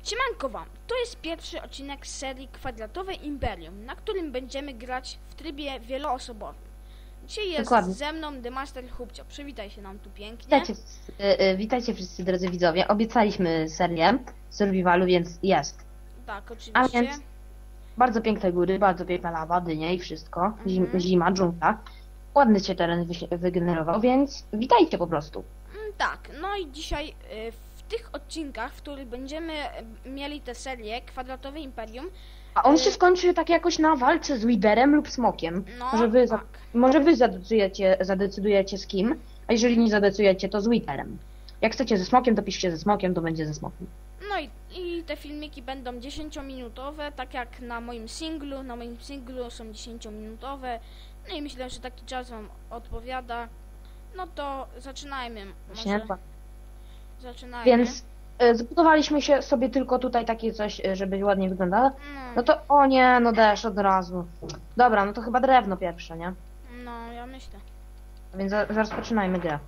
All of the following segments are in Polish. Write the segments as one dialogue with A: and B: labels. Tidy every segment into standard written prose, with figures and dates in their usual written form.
A: Siemanko wam, to jest pierwszy odcinek z serii Kwadratowe Imperium, na którym będziemy grać w trybie wieloosobowym. Dzisiaj jest
B: Dokładnie.
A: ze mną The Master Hubcio. Przywitaj się nam tu pięknie.
B: Witajcie, witajcie wszyscy drodzy widzowie. Obiecaliśmy serię survivalu, więc jest.
A: Tak,
B: A
A: oczywiście.
B: więc bardzo piękne góry, bardzo piękna lawa, dynie i wszystko.
A: Mhm.
B: Zima, dżungla. Ładny się teren wygenerował, więc witajcie po prostu.
A: Tak, no i dzisiaj w tych odcinkach, w których będziemy mieli tę serię Kwadratowe Imperium,
B: A on się skończy tak jakoś na walce z liderem lub smokiem.
A: no
B: Może
A: tak.
B: może wy zadecydujecie z kim, a jeżeli nie zadecydujecie, to z liderem. Jak chcecie ze smokiem, to piszcie ze smokiem, to będzie ze smokiem.
A: No i te filmiki będą 10-minutowe, tak jak na moim singlu. Na moim singlu są 10-minutowe. No i myślę, że taki czas wam odpowiada. No to zaczynajmy.
B: Właśnie.
A: Może zaczynajmy.
B: Więc zbudowaliśmy się sobie tylko tutaj takie coś, żeby ładnie wyglądało.
A: No,
B: No to, o nie, no deszcz od razu. Dobra, no to chyba drewno pierwsze, nie?
A: no ja myślę.
B: A więc rozpoczynajmy grę.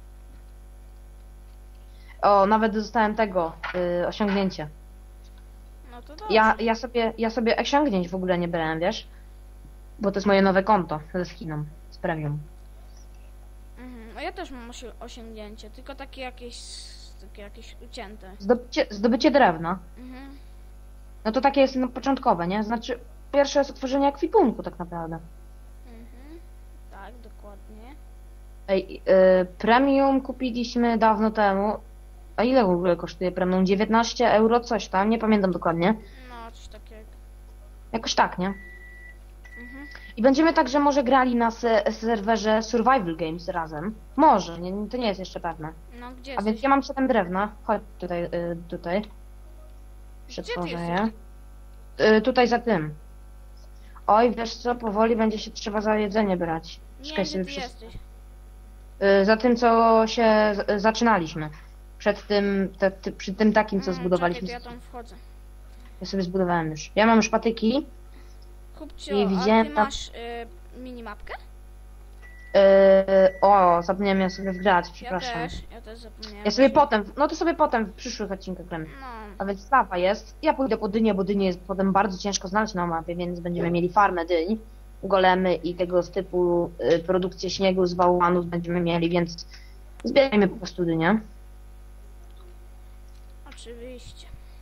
B: O, nawet dostałem tego, osiągnięcie.
A: No to dobrze.
B: Ja sobie osiągnięć w ogóle nie brałem, wiesz? Bo to jest moje nowe konto ze skiną, z premium.
A: Mhm. No ja też mam osiągnięcie, tylko takie jakieś ucięte.
B: Zdobycie drewna.
A: Mhm.
B: No to takie jest no, początkowe, nie? Znaczy, pierwsze jest otworzenie ekwipunku tak naprawdę.
A: Mhm. Tak, dokładnie.
B: Ej, premium kupiliśmy dawno temu. A ile w ogóle kosztuje premium? 19 euro coś tam, nie pamiętam dokładnie.
A: No, coś takiego.
B: Jakoś tak, nie?
A: Mhm.
B: I będziemy także może grali na serwerze Survival Games razem. Może, to nie jest jeszcze pewne.
A: No, gdzie
B: A
A: jesteś?
B: więc ja mam 7 drewna. Chodź tutaj, tutaj.
A: Gdzie ty
B: Przetworzę
A: jesteś?
B: je. Tutaj za tym. Oj, wiesz co, powoli będzie się trzeba za jedzenie brać.
A: Nie
B: Czekaj
A: wiem, gdzie
B: sobie
A: ty jesteś.
B: Za tym, co się zaczynaliśmy. Przed tym, przy tym takim, co zbudowaliśmy.
A: Czekaj, to ja tam wchodzę.
B: Ja sobie zbudowałem już. Ja mam już patyki.
A: Kupcio,
B: Nie
A: a
B: widziałem
A: ty
B: tam-
A: masz minimapkę?
B: O, zapomniałem ja sobie wgrać, przepraszam.
A: Ja też zapomniałem.
B: Ja sobie potem, no to sobie potem w przyszłych odcinkach gramy.
A: No,
B: A więc lawa jest. Ja pójdę po dynię, bo dynię jest potem bardzo ciężko znaleźć na mapie, więc będziemy mieli farmę dyń, golemy i tego typu produkcję śniegu z bałwanów będziemy mieli, więc zbierajmy po prostu dynię.
A: oczywiście.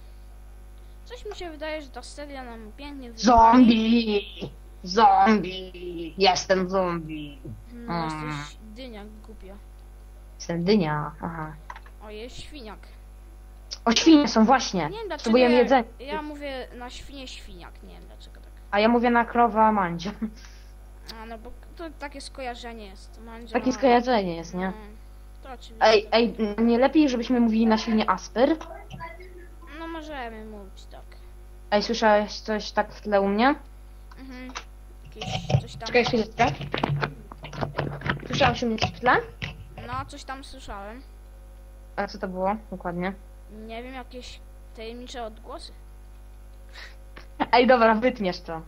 A: Coś mi się wydaje, że ta seria nam pięknie wychodzi.
B: Zombie! Zombie! Jestem zombie!
A: No, jesteś dynia głupia.
B: Jestem dynia, aha.
A: O, jest świniak.
B: O, świnie są właśnie!
A: Nie wiem dlaczego
B: Potrzebujemy jedzenia.
A: ja mówię na świnie świniak, nie wiem dlaczego tak.
B: A ja mówię na krowa mandzia.
A: A no bo to takie skojarzenie jest. Mandzia,
B: Takie skojarzenie jest, nie?
A: No, to oczywiście.
B: Ej, nie lepiej, żebyśmy mówili na świnie Asper?
A: No możemy mówić tak.
B: Ej, słyszałeś coś tak w tle u mnie?
A: Mhm. Jakieś coś tam.
B: Czekaj chwileczkę. Słyszałeś u mnie coś w tle?
A: No, coś tam słyszałem.
B: A co to było dokładnie?
A: Nie wiem, jakieś tajemnicze odgłosy.
B: Ej, dobra, wytniesz to.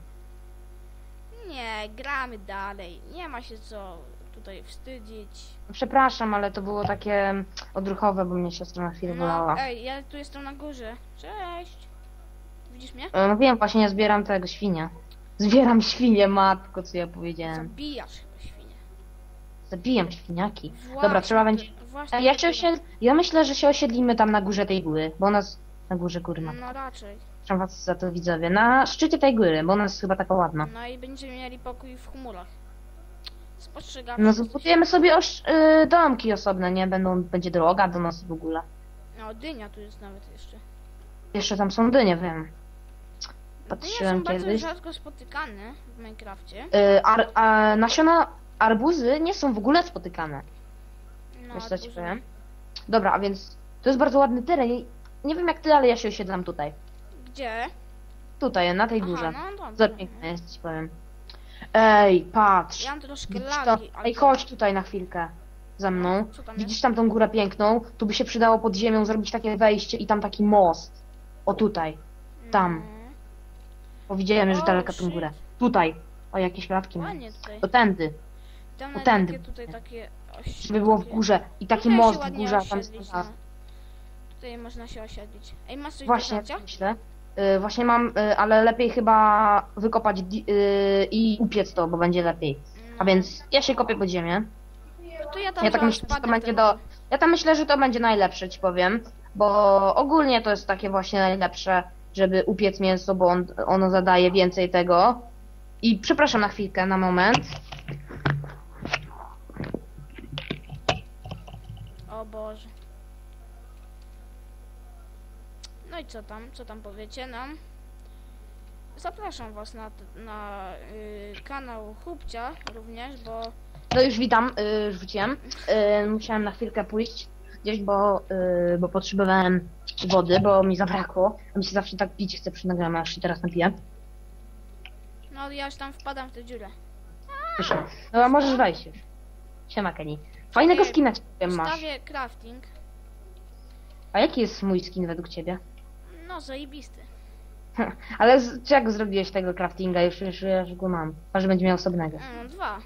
A: Nie, gramy dalej. Nie ma się co tutaj wstydzić.
B: Przepraszam, ale to było takie odruchowe, bo mnie siostra na chwilę wolała.
A: Ej, ja tu jestem na górze. Cześć. Widzisz mnie?
B: No wiem, właśnie ja zbieram tego świnia. Zbieram świnie, matko, co ja powiedziałem.
A: Zabijasz chyba świnie.
B: Zabijam świniaki.
A: Właśnie,
B: Dobra, trzeba będzie...
A: Właśnie.
B: Ja myślę, że się osiedlimy tam na górze tej góry, bo u nas... Na górze góry ma.
A: No raczej.
B: Przepraszam was za to widzowie. Na szczycie tej góry, bo ona jest chyba taka ładna.
A: No i będziemy mieli pokój w chmurach. Spostrzegam.
B: No zbudujemy sobie domki osobne, nie? Będzie droga do nas w ogóle.
A: No, dynia tu jest nawet jeszcze.
B: Jeszcze tam są dynie, wiem.
A: Dynie
B: Patrzyłem
A: są bardzo
B: kiedyś.
A: rzadko spotykane w Minecrafcie.
B: Nasiona arbuzy nie są w ogóle spotykane.
A: No,
B: Wiesz co ci
A: dużo.
B: powiem? Dobra, a więc to jest bardzo ładny teren. Nie wiem jak ty, ale ja się osiedlam tutaj.
A: Gdzie?
B: Tutaj, na tej
A: Aha,
B: górze.
A: no dobrze.
B: Za piękne jest, ci powiem. Ej, patrz.
A: Ja mam troszkę
B: Widzisz to?
A: lagi, ale...
B: Ej, chodź tutaj na chwilkę. Ze mną.
A: Co tam jest?
B: Widzisz tam tą górę piękną? Tu by się przydało pod ziemią zrobić takie wejście i tam taki most. O tutaj. tam.
A: No.
B: Bo widziałem już
A: O,
B: daleka tą
A: shit.
B: górę. Tutaj. O, jakieś latki.
A: Ładnie tutaj.
B: To tędy.
A: Tam
B: to
A: nawet
B: tędy.
A: takie tutaj takie...
B: Żeby było w górze. I taki
A: Tutaj się
B: most w
A: ładnie
B: górze, a tam
A: osiedlić,
B: są
A: no. Tutaj można się osiedlić. Ej, masz coś do
B: Właśnie,
A: żarcia?
B: myślę. Właśnie mam, ale lepiej chyba wykopać i upiec to, bo będzie lepiej. A więc ja się kopię pod ziemię.
A: To ja tam
B: Ja tak
A: zaraz
B: myślę, że to
A: wpadnę
B: będzie
A: ten-
B: Ja tam myślę, że to będzie najlepsze, ci powiem. Bo ogólnie to jest takie właśnie najlepsze, żeby upiec mięso, bo ono zadaje więcej tego. I przepraszam na chwilkę, na moment.
A: O Boże. No i co tam? Co tam powiecie nam? Zapraszam was na kanał Chłopcia również, bo
B: No już witam, już wróciłem. Musiałem na chwilkę pójść gdzieś, bo potrzebowałem wody, bo mi zabrakło. A mi się zawsze tak pić chce przy nagraniu, aż się teraz napiję.
A: no ja już tam wpadam w tę dziurę.
B: Proszę. No a możesz wejść już. Siema Kenny. Fajnego
A: Ej,
B: skina ci powiem masz.
A: Wstawię crafting.
B: A jaki jest mój skin według ciebie?
A: No zajebisty.
B: Ale jak zrobiłeś tego craftinga? Już go mam. A że będzie miał osobnego.
A: 2.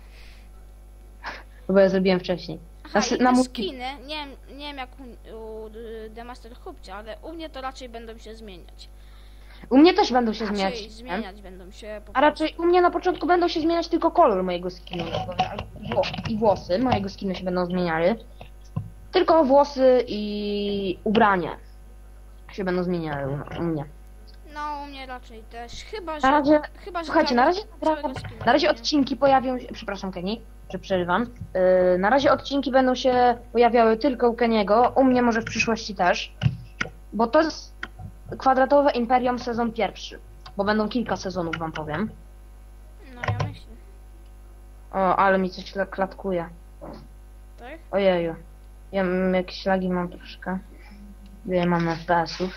B: Bo ja zrobiłem wcześniej.
A: Aha, i
B: na
A: te
B: mój-
A: skiny, nie wiem jak u The Master Chłopcia, ale u mnie to raczej będą się zmieniać.
B: U mnie też będą się
A: Raczej
B: zmieniać.
A: zmieniać będą się po
B: A raczej u mnie na początku będą się zmieniać tylko kolor mojego skinu. I włosy mojego skinu się będą zmieniały. Tylko włosy i ubrania się będą zmieniały u mnie.
A: No, u mnie raczej też. Chyba,
B: Na
A: że...
B: razie,
A: Chyba, że
B: słuchajcie, na razie,
A: całego skina
B: na razie
A: nie.
B: odcinki pojawią się, przepraszam Kenny, że przerywam. Na razie odcinki będą się pojawiały tylko u Keniego, u mnie może w przyszłości też. Bo to jest Kwadratowe Imperium sezon pierwszy. Bo będą kilka sezonów, wam powiem.
A: No, ja myślę.
B: O, ale mi coś klatkuje.
A: Tak?
B: Ojeju. Jakieś lagi mam troszkę. Ile mam FPS-ów.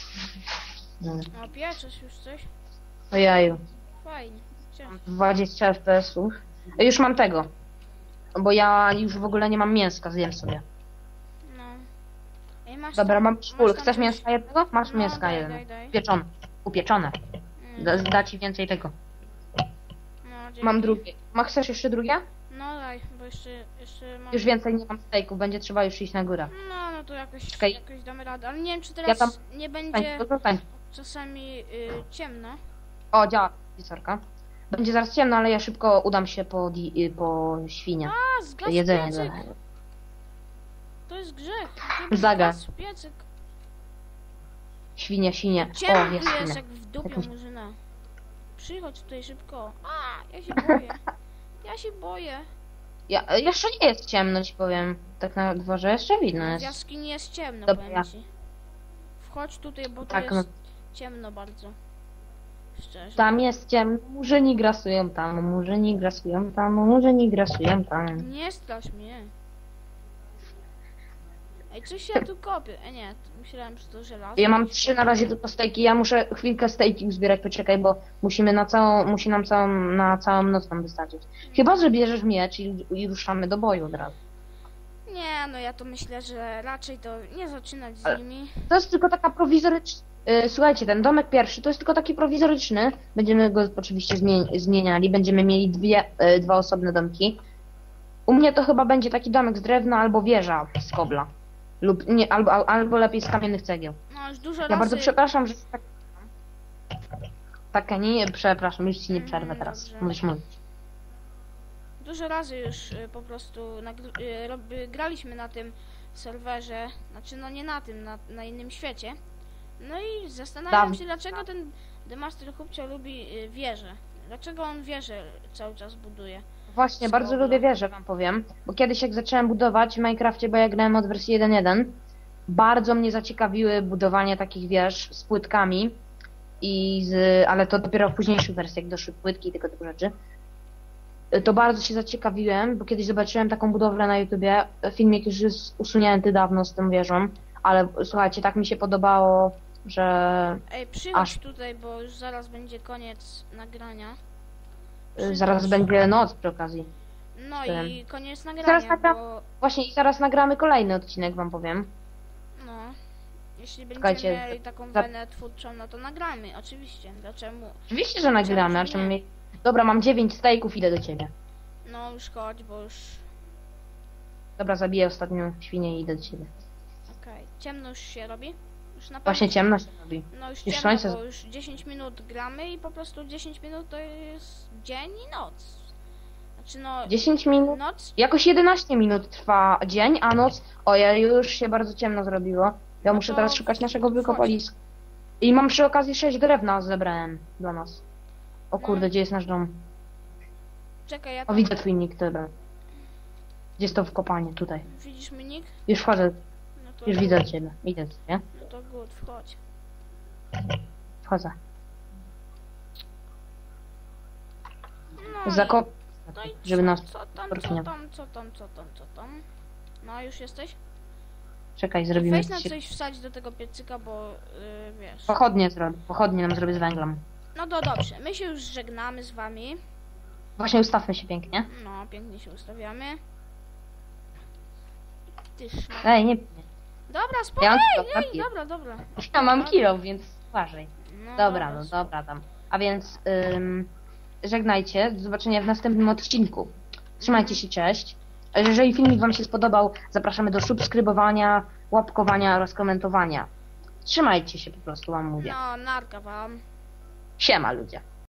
A: No, pieczesz już coś?
B: Ojeju.
A: Fajnie. Cieszę.
B: 20 FPS-ów. Już mam tego. Bo ja już w ogóle nie mam mięska, zjem sobie.
A: No. Ej, masz
B: Dobra,
A: tam,
B: mam
A: masz
B: full.
A: tam
B: Chcesz
A: coś-
B: mięska jednego? Masz
A: No,
B: mięska
A: daj,
B: jeden.
A: daj, daj.
B: Pieczone. Upieczone.
A: Mm.
B: Da ci więcej tego.
A: No, dzięki.
B: Mam drugie. Chcesz jeszcze drugie?
A: No daj, bo jeszcze mam...
B: Już więcej nie mam stejków, będzie trzeba już iść na górę.
A: No to jakoś,
B: Czekaj.
A: jakoś damy radę, ale nie wiem czy
B: Ja
A: teraz
B: tam-
A: nie będzie
B: Tańcz, to tańcz.
A: czasami ciemno.
B: O, działa wieczorka. Będzie zaraz ciemno, ale ja szybko udam się po świnie.
A: A, zgasł
B: Jedzenie.
A: piecyk! To jest grzech.
B: Zagas.
A: Zgasł piecyk.
B: Świnie. O,
A: Ciemno
B: jest
A: tu jest
B: świnia.
A: jak w dupie
B: Jakoś-
A: murzyna. Przychodź tutaj szybko. A, ja się boję. Ja się boję.
B: Jeszcze nie jest ciemno, ci powiem. Tak na dworze jeszcze widno
A: W
B: jest.
A: jaskini jest ciemno,
B: Dobra.
A: powiem ci. Wchodź tutaj, bo tu
B: Tak,
A: jest ciemno bardzo. Szczerze.
B: Tam jest ciemno, murzyni grasują tam, murzyni grasują tam, murzyni grasują tam.
A: Nie strasz mnie. Ej, coś się tu kopie. Nie, myślałem, że to żelazo.
B: Ja mam 3 na razie tylko stejki, ja muszę chwilkę stejki uzbierać, poczekaj, bo musi nam na całą noc nam wystarczyć. Chyba, że bierzesz miecz i ruszamy do boju od razu.
A: Nie, no ja to myślę, że raczej to nie zaczynać z
B: Ale-
A: nimi.
B: To jest tylko taka prowizoryczna. Słuchajcie, ten domek pierwszy to jest tylko taki prowizoryczny. Będziemy go oczywiście zmieniali. Będziemy mieli dwa osobne domki. U mnie to chyba będzie taki domek z drewna albo wieża z kobla. Lub nie, albo lepiej z kamiennych cegieł.
A: No już dużo
B: Ja
A: razy...
B: bardzo przepraszam, że tak nie, przepraszam, już ci nie przerwę teraz.
A: Dobrze.
B: Możesz mówić.
A: Dużo razy już po prostu graliśmy na tym serwerze, znaczy no nie na tym, na innym świecie. No i zastanawiam
B: Dawno.
A: się, dlaczego ten The Master Chłopcia lubi wieżę. Dlaczego on wieżę cały czas buduje.
B: Właśnie,
A: Z
B: bardzo
A: kobla.
B: lubię wieżę, wam powiem. Bo kiedyś jak zacząłem budować w Minecrafcie, bo ja grałem od wersji 1.1, bardzo mnie zaciekawiły budowanie takich wież z płytkami. Ale to dopiero w późniejszych wersjach doszły płytki i tego typu rzeczy. To bardzo się zaciekawiłem, bo kiedyś zobaczyłem taką budowlę na YouTubie. Filmik już jest usunięty dawno z tą wieżą, ale słuchajcie, tak mi się podobało, że
A: Ej, przychodź
B: Aż.
A: tutaj, bo już zaraz będzie koniec nagrania.
B: zaraz
A: Przychodź.
B: będzie noc przy okazji.
A: No
B: Tym.
A: i koniec
B: Zaraz
A: nagrania,
B: nagram-
A: bo
B: Właśnie i zaraz nagramy kolejny odcinek, wam powiem.
A: no, jeśli
B: Czekajcie,
A: będziemy mieli taką wenę twórczą, no to nagramy, oczywiście. Dlaczego?
B: Oczywiście, że nagramy, a
A: Czemu
B: czemu
A: nie?
B: mi... Dobra, mam 9 stejków, idę do ciebie.
A: No już chodź, bo już...
B: Dobra, zabiję ostatnią świnię i idę do ciebie.
A: Okej. Ciemno już się robi. Już na pewno.
B: Właśnie ciemno się robi.
A: No już
B: już
A: ciemno,
B: słońce-
A: bo już 10 minut gramy i po prostu 10 minut to jest dzień i noc. Znaczy no,
B: 10 minut.
A: noc,
B: Jakoś 11 minut trwa dzień, a noc. Ojej, już się bardzo ciemno zrobiło. Ja
A: No
B: muszę
A: to
B: teraz szukać naszego
A: wchodź.
B: wykopaliska. I mam przy okazji 6 drewna zebrałem dla nas. O
A: No.
B: kurde, gdzie jest nasz dom?
A: czekaj, ja
B: O,
A: tam...
B: widzę twój nick, dobra. Gdzie jest to wkopanie? Tutaj.
A: Widzisz mi nick?
B: Już wchodzę,
A: No to
B: już widzę ciebie. Idę ciebie.
A: No to good, wchodź.
B: Wchodzę.
A: No
B: Zakop...
A: no i
B: żeby nas...
A: co tam,
B: po prostu
A: co
B: nie-
A: tam, co tam, co tam, co tam. No już jesteś?
B: Czekaj, zrobimy
A: Weź na
B: się...
A: coś wsadź do tego piecyka, bo wiesz.
B: Pochodnie zrobię. Pochodnie nam zrobię z węglem.
A: No to dobrze, my się już żegnamy z wami.
B: Właśnie ustawmy się pięknie.
A: No, pięknie się ustawiamy. Tyż, no.
B: Ej, nie...
A: Dobra,
B: Ja
A: spokojnie,
B: mam kilo, napiję.
A: dobra, dobra.
B: Ja mam kilo, więc uważaj.
A: No,
B: Dobra, no dobra tam. A więc żegnajcie, do zobaczenia w następnym odcinku. Trzymajcie się, cześć. A jeżeli filmik wam się spodobał, zapraszamy do subskrybowania, łapkowania oraz komentowania. Trzymajcie się, po prostu wam mówię.
A: No, narka wam.
B: Siema ludzie.